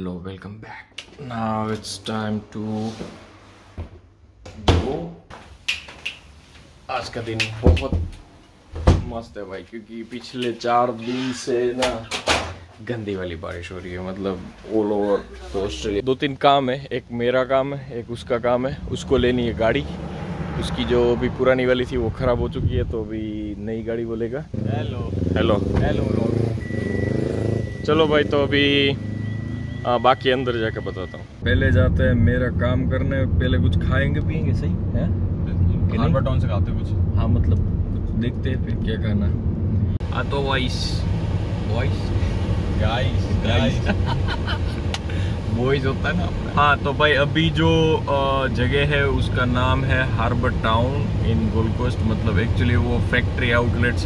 Hello, welcome back. Now it's time to go. आज का दिन बहुत मस्त है भाई, क्योंकि पिछले 4 दिन से ना गंदी वाली बारिश हो रही है, मतलब ऑल ओवर तो ऑस्ट्रेलिया। 2-3 काम है, एक मेरा काम है, एक उसका काम है। उसको लेनी है गाड़ी, उसकी जो अभी पुरानी वाली थी वो ख़राब हो चुकी है, तो अभी नई गाड़ी बोलेगा। Hello hello hello. चलो भाई, तो अभी बाकी अंदर जाके बताता हूँ। पहले जाते हैं मेरा काम करने, पहले कुछ खाएंगे पिएंगे, सही है? हार्बर टाउन से खाते कुछ, हाँ मतलब कुछ देखते हैं फिर क्या खाना। हाँ तो वॉइस गाइस वॉइस होता है ना। हाँ तो भाई अभी जो जगह है उसका नाम है Harbour Town in Gold Coast, मतलब एक्चुअली वो फैक्ट्री आउटलेट्स है।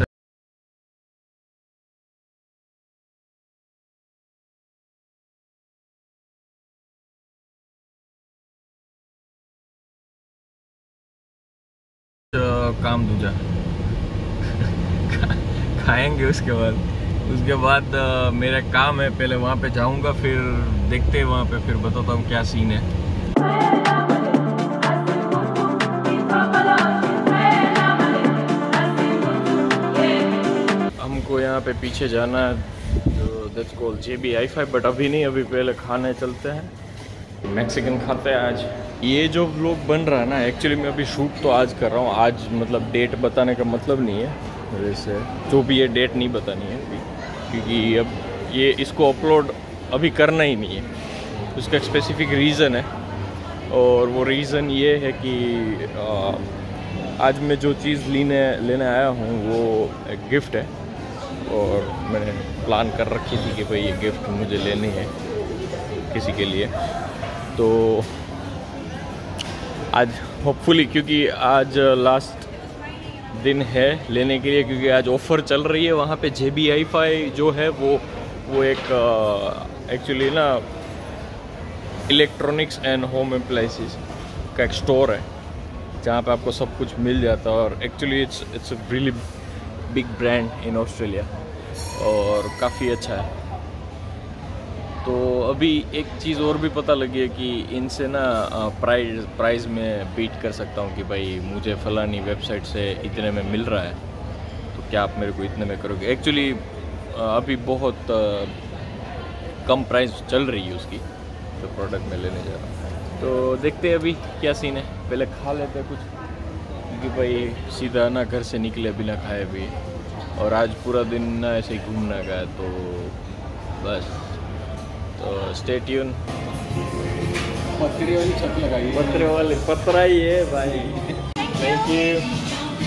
काम दूजा खाएंगे, उसके बाद मेरा काम है, पहले वहाँ पे जाऊँगा, फिर देखते हैं वहाँ पे, फिर बताता हूँ क्या सीन है। हमको यहाँ पे पीछे जाना है, जो that's called JB Hi-Fi, but अभी नहीं, अभी पहले खाने चलते हैं, मैक्सिकन खाते हैं आज। ये जो व्लॉग बन रहा है ना, एक्चुअली मैं अभी शूट तो आज कर रहा हूँ, आज मतलब डेट बताने का मतलब नहीं है, वैसे जो भी ये डेट नहीं बतानी है अभी, क्योंकि अब ये इसको अपलोड अभी करना ही नहीं है। उसका एक स्पेसिफिक रीज़न है, और वो रीज़न ये है कि आज मैं जो चीज़ लेने आया हूँ वो एक गिफ्ट है, और मैंने प्लान कर रखी थी कि भाई ये गिफ्ट मुझे लेनी है किसी के लिए, तो आज होपफुली, क्योंकि आज लास्ट दिन है लेने के लिए, क्योंकि आज ऑफ़र चल रही है वहाँ पे। JB Hi-Fi जो है वो एक एक्चुअली ना इलेक्ट्रॉनिक्स एंड होम अप्लायंसेस का एक स्टोर है, जहाँ पे आपको सब कुछ मिल जाता है, और actually it's a really big brand in Australia, और काफ़ी अच्छा है। तो अभी एक चीज़ और भी पता लगी है कि इनसे ना प्राइस में बीट कर सकता हूँ, कि भाई मुझे फलानी वेबसाइट से इतने में मिल रहा है, तो क्या आप मेरे को इतने में करोगे। एक्चुअली अभी बहुत कम प्राइस चल रही है उसकी, तो प्रोडक्ट मैं लेने जा रहा हूँ, तो देखते हैं अभी क्या सीन है। पहले खा लेते हैं कुछ, क्योंकि भाई सीधा ना घर से निकले बिना खाए भी, और आज पूरा दिन ना ऐसे ही घूमना गया, तो बस, तो स्टे ट्यून। पत्रे वाली छत लगाई, पत्रे वाले पत्रा ही है भाई। Thank you.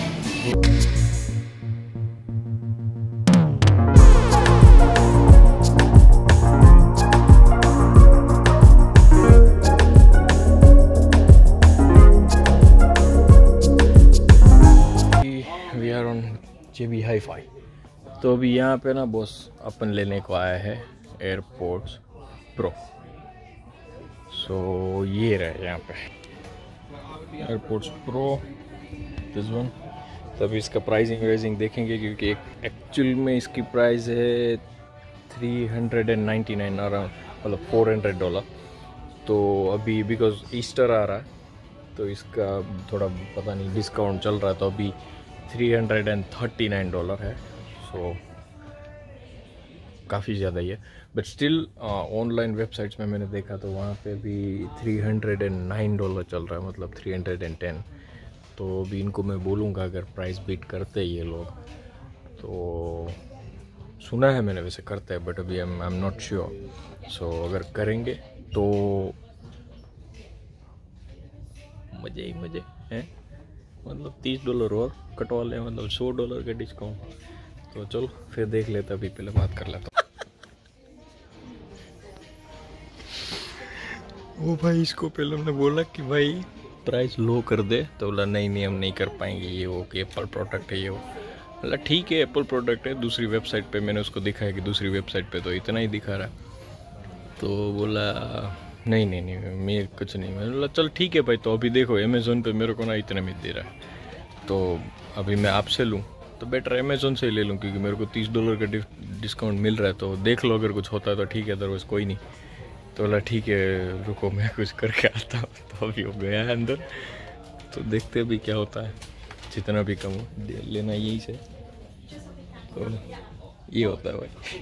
We are on JB Hi-Fi। तो अभी यहाँ पे ना बॉस अपन लेने को आया है एयरपोर्ट्स प्रो, सो ये रहे यहाँ पे एयरपोर्ट्स प्रो, दिस वन। तभी इसका प्राइसिंग देखेंगे, क्योंकि एक्चुअल में इसकी प्राइस है 399 अराउंड, मतलब $400। तो अभी बिकॉज ईस्टर आ रहा है, तो इसका थोड़ा पता नहीं डिस्काउंट चल रहा है, तो अभी $339 है, सो काफ़ी ज़्यादा ही है। बट स्टिल ऑनलाइन वेबसाइट्स में मैंने देखा तो वहाँ पे भी $309 चल रहा है, मतलब 310। तो अभी इनको मैं बोलूँगा अगर प्राइस बीट करते ये लोग, तो सुना है मैंने वैसे करते हैं, बट अभी I am not sure. So अगर करेंगे तो मज़े ही मज़े हैं, मतलब $30 और कटवा लें, मतलब $100 का डिस्काउंट। तो चलो फिर देख लेते, अभी पहले बात कर लेता। वो भाई इसको पहले हमने बोला कि भाई प्राइस लो कर दे, तो बोला नहीं हम नहीं कर पाएंगे, ये वो कि एप्पल प्रोडक्ट है ये वो। मतलब ठीक है एप्पल प्रोडक्ट है, दूसरी वेबसाइट पे मैंने उसको दिखाया कि दूसरी वेबसाइट पे तो इतना ही दिखा रहा, तो बोला नहीं मैं कुछ नहीं। मैंने बोला चल ठीक है भाई, तो अभी देखो अमेज़ोन पे मेरे को ना इतने में दे रहा है, तो अभी मैं आपसे लूँ तो बेटर अमेज़ोन से ही ले लूँ, क्योंकि मेरे को $30 का डिस्काउंट मिल रहा है। तो देख लो, अगर कुछ होता है तो ठीक है, अदरवाइज़ कोई नहीं। तो बोला ठीक है रुको मैं कुछ करके आता हूँ। तो अभी वो गया है अंदर, तो देखते भी क्या होता है। जितना भी कम हो लेना यही से, तो ये होता है भाई।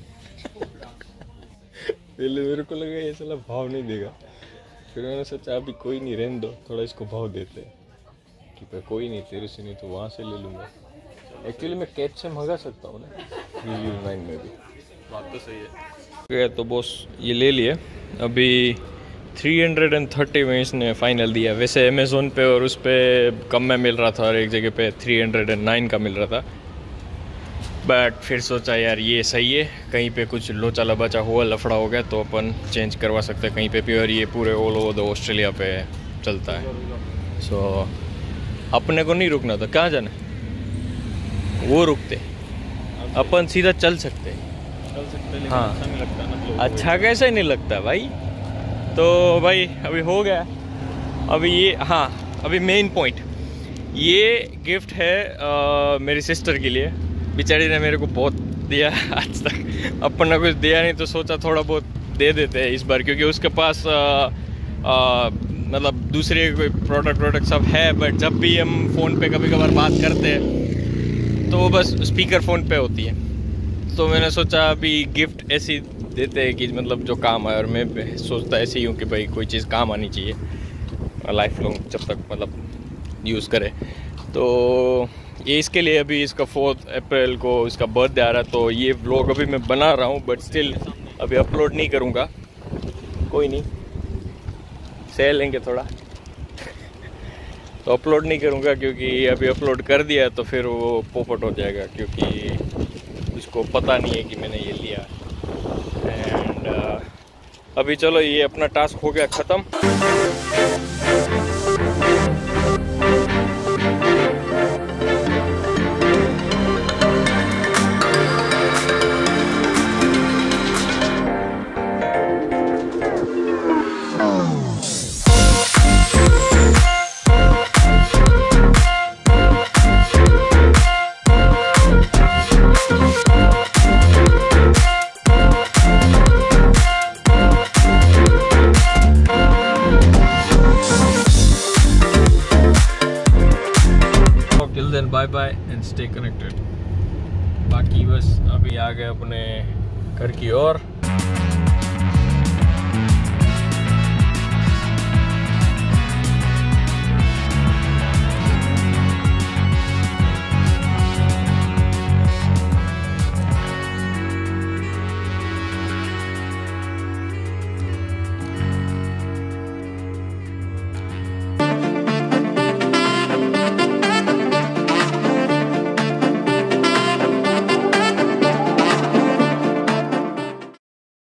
पहले मेरे को लगा ये साला भाव नहीं देगा, फिर मैंने सोचा अभी कोई नहीं, रहने दो, थोड़ा इसको भाव देते हैं कि भाई कोई नहीं तेरे से नहीं तो वहाँ से ले लूँगा। एक्चुअली मैं कैच से मंगा सकता हूँ ना UU9 में भी, बात तो सही है। तो बॉस ये ले लिए, अभी 330 में इसने फाइनल दिया। वैसे अमेज़ोन पे और उस पर कम में मिल रहा था और एक जगह पे 309 का मिल रहा था, बट फिर सोचा यार ये सही है, कहीं पे कुछ लोचा लबाचा हुआ लफड़ा हो गया तो अपन चेंज करवा सकते हैं कहीं पे भी, और ये पूरे ऑल ओवर द ऑस्ट्रेलिया पे चलता है। सो अपने को नहीं रुकना था, कहाँ जाना वो रुकते, अपन सीधा चल सकते लेकिन हाँ अच्छा नहीं लगता ना, अच्छा कैसे नहीं लगता भाई। तो भाई अभी हो गया, अभी ये हाँ अभी मेन पॉइंट, ये गिफ्ट है मेरी सिस्टर के लिए। बेचारी ने मेरे को बहुत दिया आज तक, अपन ने कुछ दिया नहीं तो सोचा थोड़ा बहुत दे देते हैं इस बार, क्योंकि उसके पास मतलब दूसरे कोई प्रोडक्ट सब है, बट जब भी हम फ़ोन पे कभी कभार बात करते हैं तो बस स्पीकर फ़ोन पे होती है। तो मैंने सोचा अभी गिफ्ट ऐसी देते हैं कि मतलब जो काम आए, और मैं सोचता ऐसे ही हूँ कि भाई कोई चीज़ काम आनी चाहिए लाइफ लॉन्ग, जब तक मतलब यूज़ करे। तो ये इसके लिए अभी इसका 4 अप्रैल को इसका बर्थडे आ रहा है, तो ये व्लॉग अभी मैं बना रहा हूँ बट स्टिल अभी अपलोड नहीं करूँगा, कोई नहीं सह लेंगे थोड़ा। तो अपलोड नहीं करूँगा क्योंकि अभी अपलोड कर दिया तो फिर वो पोपट हो जाएगा, क्योंकि उसको पता नहीं है कि मैंने ये लिया। एंड अभी चलो ये अपना टास्क हो गया ख़त्म। Bye bye and stay connected. बाकी बस अभी आ गए अपने घर की ओर।